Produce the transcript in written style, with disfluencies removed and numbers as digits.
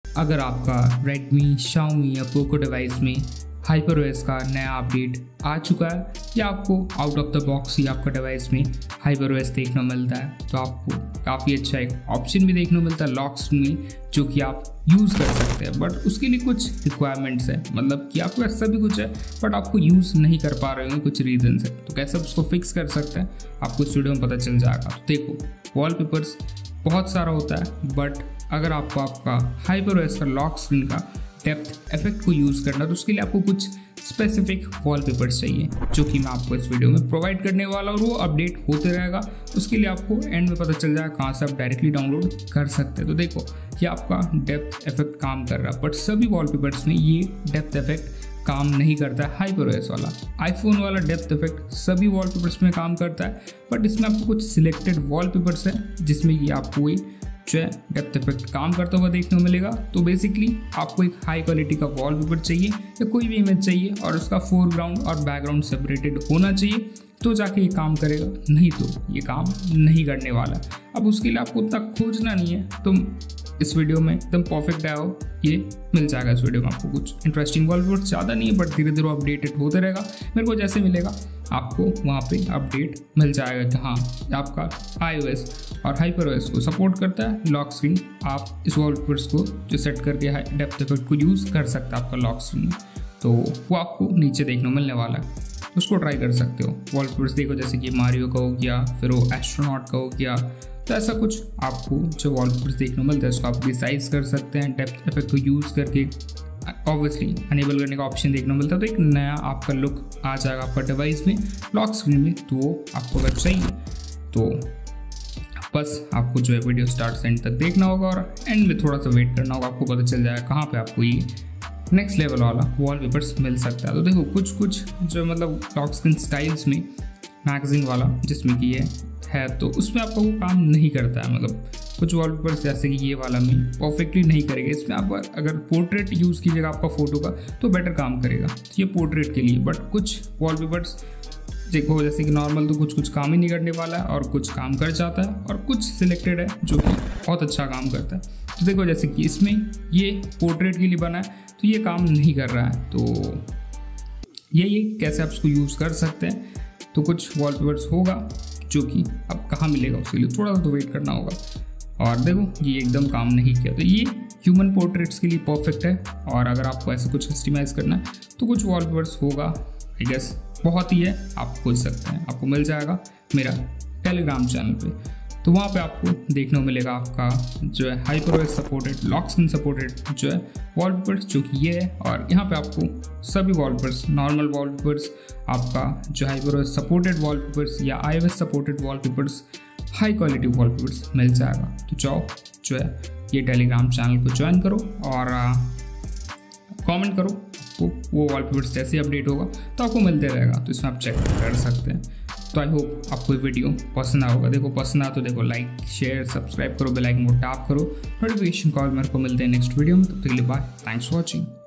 अगर आपका Redmi, Xiaomi या Poco डिवाइस में HyperOS का नया अपडेट आ चुका है या आपको आउट ऑफ द बॉक्स ही आपका डिवाइस में HyperOS देखने मिलता है तो आपको काफ़ी अच्छा एक ऑप्शन भी देखने मिलता है लॉक स्क्रीन में, जो कि आप यूज़ कर सकते हैं। बट उसके लिए कुछ रिक्वायरमेंट्स है, मतलब कि आपके पास सभी कुछ है बट आपको यूज़ नहीं कर पा रहे होंगे, कुछ रीजंस है। तो कैसे उसको फिक्स कर सकते हैं आपको इस वीडियो में पता चल जाएगा। तो देखो, वॉलपेपर्स बहुत सारा होता है बट अगर आपको आपका HyperOS का लॉक स्क्रीन का डेप्थ इफेक्ट को यूज़ करना तो उसके लिए आपको कुछ स्पेसिफिक वॉलपेपर्स चाहिए, जो कि मैं आपको इस वीडियो में प्रोवाइड करने वाला हूँ। वो अपडेट होते रहेगा, उसके लिए आपको एंड में पता चल जाएगा कहाँ से आप डायरेक्टली डाउनलोड कर सकते हैं। तो देखो, ये आपका डेप्थ इफेक्ट काम कर रहा है बट सभी वॉलपेपर्स में ये डेप्थ इफेक्ट काम नहीं करता है। HyperOS वाला, आईफोन वाला डेप्थ इफेक्ट सभी वॉलपेपर्स में काम करता है बट इसमें आपको कुछ सिलेक्टेड वॉलपेपर्स हैं जिसमें कि आपको ये जो है डेप्थ इफेक्ट काम करता हुआ देखने को मिलेगा। तो बेसिकली आपको एक हाई क्वालिटी का वॉलपेपर चाहिए या कोई भी इमेज चाहिए और उसका फोरग्राउंड और बैकग्राउंड सेपरेटेड होना चाहिए तो जाके ये काम करेगा, नहीं तो ये काम नहीं करने वाला। अब उसके लिए आपको उतना खोजना नहीं है, तुम इस वीडियो में एकदम परफेक्ट आया हो, ये मिल जाएगा। इस वीडियो में आपको कुछ इंटरेस्टिंग वॉलपेपर ज़्यादा नहीं है बट धीरे धीरे अपडेटेड होते रहेगा। मेरे को जैसे मिलेगा आपको वहाँ पे अपडेट मिल जाएगा कि हाँ आपका iOS और HyperOS को सपोर्ट करता है लॉक स्क्रीन। आप इस वॉलपेपर्स को जो सेट करके डेप्थ इफेक्ट को यूज़ कर सकते हैं आपका लॉक स्क्रीन में, तो वो आपको नीचे देखने को मिलने वाला है। उसको ट्राई कर सकते हो। वॉलपेपर्स देखो, जैसे कि मारियो का हो गया, फिर वो एस्ट्रोनॉट का हो गया, तो ऐसा कुछ आपको जो वॉलपेपर्स देखने को मिलता है उसको आप रिसाइज कर सकते हैं डेप्थ इफेक्ट को यूज़ करके। ऑब्वियसली अनेबल करने का ऑप्शन देखने को मिलता है, तो एक नया आपका लुक आ जाएगा आपका डिवाइस में लॉक स्क्रीन में। तो वो आपको अगर चाहिए तो बस आपको जो है वीडियो स्टार्ट से एंड तक देखना होगा और एंड में थोड़ा सा वेट करना होगा, आपको पता चल जाएगा कहाँ पे आपको ये नेक्स्ट लेवल वाला वॉलपेपर्स मिल सकता है। तो देखो, कुछ जो मतलब लॉक स्क्रीन स्टाइल्स में मैगजीन वाला जिसमें कि ये है तो उसमें आपका वो काम नहीं करता है। मतलब कुछ वॉलपेपर्स जैसे कि ये वाला में परफेक्टली नहीं करेगा। इसमें आप अगर पोर्ट्रेट यूज़ कीजिएगा आपका फ़ोटो का तो बेटर काम करेगा, तो ये पोर्ट्रेट के लिए। बट कुछ वॉलपेपर्स देखो, जैसे कि नॉर्मल तो कुछ काम ही नहीं करने वाला है और कुछ काम कर जाता है और कुछ सिलेक्टेड है जो कि बहुत अच्छा काम करता है। तो देखो, जैसे कि इसमें ये पोर्ट्रेट के लिए बना है तो ये काम नहीं कर रहा है, तो ये कैसे आप इसको यूज़ कर सकते हैं। तो कुछ वॉलपेपर्स होगा जो कि अब कहाँ मिलेगा उसके लिए थोड़ा सा तो वेट करना होगा। और देखो, ये एकदम काम नहीं किया, तो ये ह्यूमन पोर्ट्रेट्स के लिए परफेक्ट है। और अगर आपको ऐसा कुछ कस्टमाइज करना है तो कुछ वॉलपेपर्स होगा, आई गेस बहुत ही है, आप खोज सकते हैं। आपको मिल जाएगा मेरा टेलीग्राम चैनल पे, तो वहाँ पे आपको देखने को मिलेगा आपका जो है HyperOS supported lock screen supported जो है वॉलपेपर्स, जो कि ये है। और यहाँ पे आपको सभी वॉलपेपर्स, नॉर्मल वॉलपेपर्स, आपका जो HyperOS सपोर्टेड वॉलपेपर्स या iOS supported wallpapers, high quality wallpapers मिल जाएगा। तो जाओ जो है ये टेलीग्राम चैनल को ज्वाइन करो और कमेंट करो, आपको वो वॉलपेपर्स जैसे अपडेट होगा तो आपको मिलते रहेगा, तो इसमें आप चेक कर सकते हैं। तो आई होप आपको ये वीडियो पसंद आएगा। देखो, पसंद आया तो देखो लाइक, शेयर, सब्सक्राइब करो, बेल आइकन को टैप करो, नोटिफिकेशन कॉल मेरे को मिलते हैं नेक्स्ट वीडियो में। तब तक के लिए बाय, थैंक्स फॉर वॉचिंग।